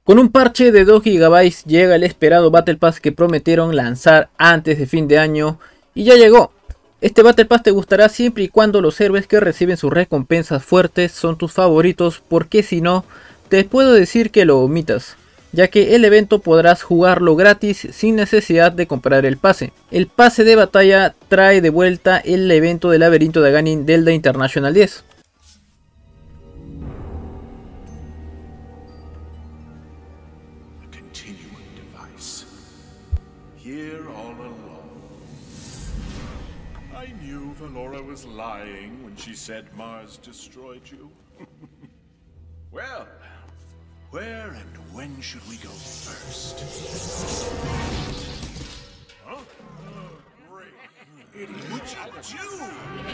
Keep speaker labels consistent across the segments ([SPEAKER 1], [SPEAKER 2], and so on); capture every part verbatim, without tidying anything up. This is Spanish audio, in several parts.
[SPEAKER 1] Con un parche de dos gigabytes llega el esperado Battle Pass que prometieron lanzar antes de fin de año y ya llegó. Este Battle Pass te gustará siempre y cuando los héroes que reciben sus recompensas fuertes son tus favoritos, porque si no, te puedo decir que lo omitas, ya que el evento podrás jugarlo gratis sin necesidad de comprar el pase. El pase de batalla trae de vuelta el evento del laberinto de Aganin Delta International diez.
[SPEAKER 2] Valora was lying when she said Mars destroyed you. Well, where and when should we go first? Huh? Great. It would you?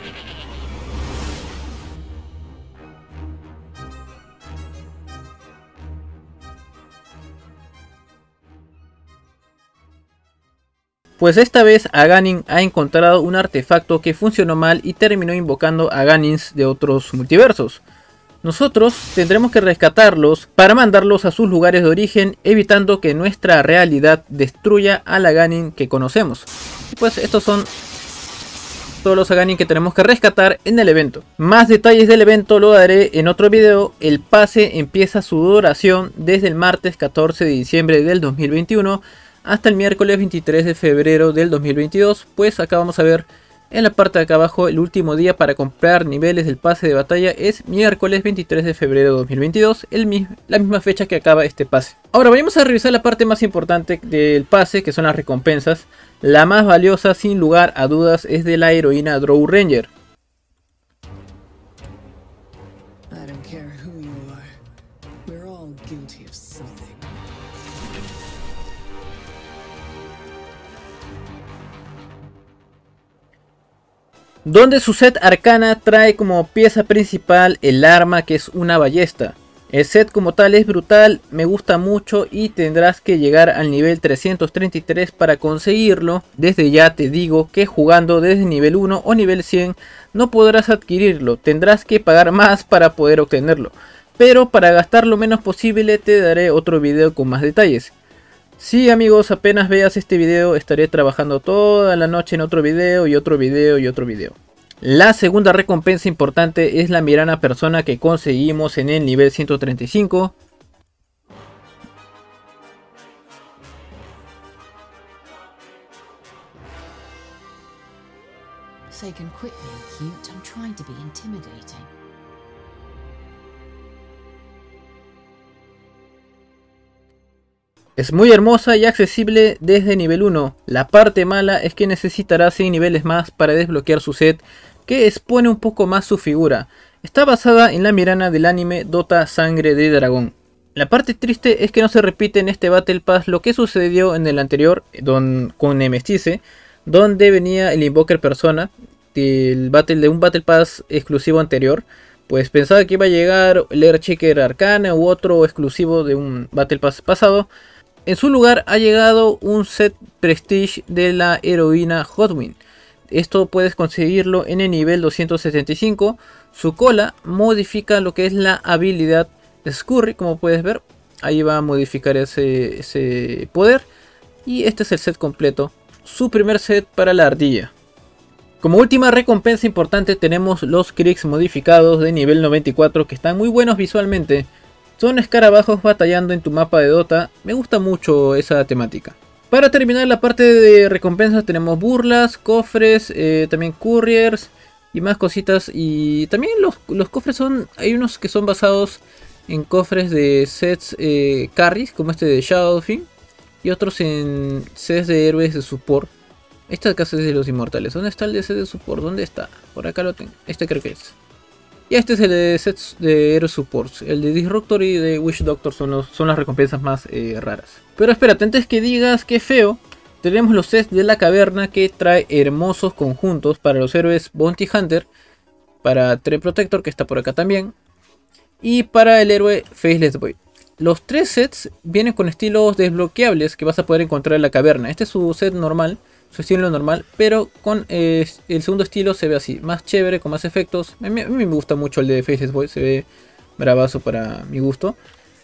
[SPEAKER 1] Pues esta vez Aganin ha encontrado un artefacto que funcionó mal y terminó invocando Aganins de otros multiversos. Nosotros tendremos que rescatarlos para mandarlos a sus lugares de origen, evitando que nuestra realidad destruya al Aganin que conocemos. Y pues estos son todos los Aganin que tenemos que rescatar en el evento. Más detalles del evento lo daré en otro video. El pase empieza su duración desde el martes catorce de diciembre del dos mil veintiuno hasta el miércoles veintitrés de febrero del dos mil veintidós. Pues acá vamos a ver en la parte de acá abajo, el último día para comprar niveles del pase de batalla es miércoles veintitrés de febrero de dos mil veintidós, el mismo, la misma fecha que acaba este pase. Ahora vamos a revisar la parte más importante del pase, que son las recompensas. La más valiosa sin lugar a dudas es de la heroína Drow Ranger. Donde su set arcana trae como pieza principal el arma, que es una ballesta. El set como tal es brutal, me gusta mucho y tendrás que llegar al nivel trescientos treinta y tres para conseguirlo. Desde ya te digo que jugando desde nivel uno o nivel cien no podrás adquirirlo, tendrás que pagar más para poder obtenerlo. Pero para gastar lo menos posible te daré otro video con más detalles. Sí amigos, apenas veas este video estaré trabajando toda la noche en otro video y otro video y otro video. La segunda recompensa importante es la Mirana Persona que conseguimos en el nivel ciento treinta y cinco.
[SPEAKER 3] Taken quickly and cute, I'm trying to be intimidating.
[SPEAKER 1] Es muy hermosa y accesible desde nivel uno. La parte mala es que necesitará seis niveles más para desbloquear su set, que expone un poco más su figura. Está basada en la Mirana del anime Dota Sangre de Dragón. La parte triste es que no se repite en este Battle Pass lo que sucedió en el anterior don, con Nemestice, donde venía el Invoker Persona del battle, de un Battle Pass exclusivo anterior. Pues pensaba que iba a llegar el Earthshaker Arcana u otro exclusivo de un Battle Pass pasado. En su lugar ha llegado un set Prestige de la heroína Hotwing. Esto puedes conseguirlo en el nivel doscientos setenta y cinco. Su cola modifica lo que es la habilidad Scurry, como puedes ver. Ahí va a modificar ese, ese poder. Y este es el set completo. Su primer set para la ardilla. Como última recompensa importante tenemos los Kriegs modificados de nivel noventa y cuatro, que están muy buenos visualmente. Son escarabajos batallando en tu mapa de Dota. Me gusta mucho esa temática. Para terminar la parte de recompensas tenemos burlas, cofres, eh, también couriers y más cositas. Y también los, los cofres son... Hay unos que son basados en cofres de sets eh, carries, como este de Shadowfin. Y otros en sets de héroes de support. Este acá es de los inmortales. ¿Dónde está el de set de support? ¿Dónde está? Por acá lo tengo. Este creo que es. Y este es el de sets de Hero Supports. El de Disruptor y de Witch Doctor son, los, son las recompensas más eh, raras. Pero espérate, antes que digas que feo, tenemos los sets de la caverna que trae hermosos conjuntos para los héroes Bounty Hunter, para Tree Protector, que está por acá también, y para el héroe Faceless Void. Los tres sets vienen con estilos desbloqueables que vas a poder encontrar en la caverna. Este es su set normal, su estilo normal, pero con eh, el segundo estilo se ve así, más chévere, con más efectos. A mí, a mí me gusta mucho el de Faceless Void, se ve bravazo para mi gusto.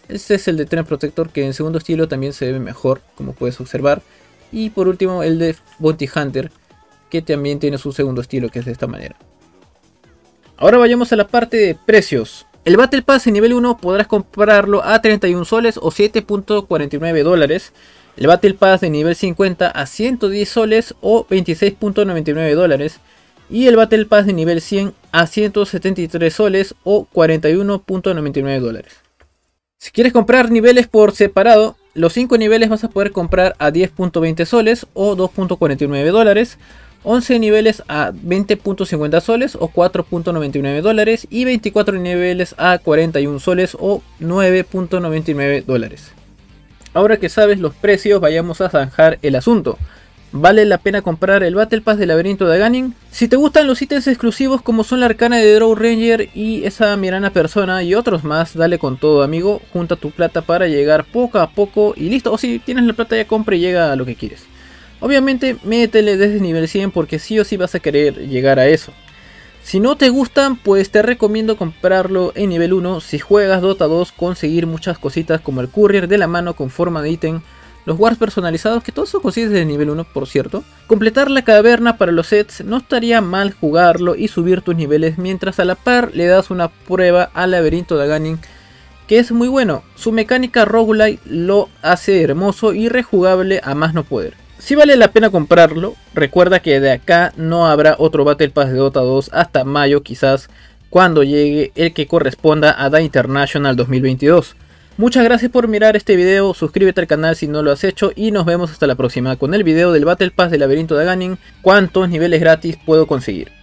[SPEAKER 1] Este es el de Tren Protector, que en segundo estilo también se ve mejor, como puedes observar. Y por último el de Bounty Hunter, que también tiene su segundo estilo, que es de esta manera. Ahora vayamos a la parte de precios. El Battle Pass en nivel uno podrás comprarlo a treinta y un soles o siete punto cuarenta y nueve dólares. El Battle Pass de nivel cincuenta a ciento diez soles o veintiséis punto noventa y nueve dólares. Y el Battle Pass de nivel cien a ciento setenta y tres soles o cuarenta y uno punto noventa y nueve dólares. Si quieres comprar niveles por separado, los cinco niveles vas a poder comprar a diez punto veinte soles o dos punto cuarenta y nueve dólares. once niveles a veinte punto cincuenta soles o cuatro punto noventa y nueve dólares. Y veinticuatro niveles a cuarenta y un soles o nueve punto noventa y nueve dólares. Ahora que sabes los precios, vayamos a zanjar el asunto. ¿Vale la pena comprar el Battle Pass del Laberinto de Ganon? Si te gustan los ítems exclusivos como son la arcana de Drow Ranger y esa Mirana Persona y otros más, dale con todo, amigo. Junta tu plata para llegar poco a poco y listo. O si tienes la plata, ya compra y llega a lo que quieres. Obviamente métele desde nivel cien porque sí o sí vas a querer llegar a eso. Si no te gustan, pues te recomiendo comprarlo en nivel uno. Si juegas Dota dos, conseguir muchas cositas como el Courier de la mano con forma de ítem, los wards personalizados, que todos son consigues desde nivel uno, por cierto. Completar la caverna para los sets, no estaría mal jugarlo y subir tus niveles mientras a la par le das una prueba al Laberinto de Ganon, que es muy bueno. Su mecánica roguelite lo hace hermoso y rejugable a más no poder. Si vale la pena comprarlo, recuerda que de acá no habrá otro Battle Pass de Dota dos hasta mayo quizás, cuando llegue el que corresponda a The International dos mil veintidós. Muchas gracias por mirar este video, suscríbete al canal si no lo has hecho y nos vemos hasta la próxima con el video del Battle Pass del Laberinto de Ganon, cuántos niveles gratis puedo conseguir.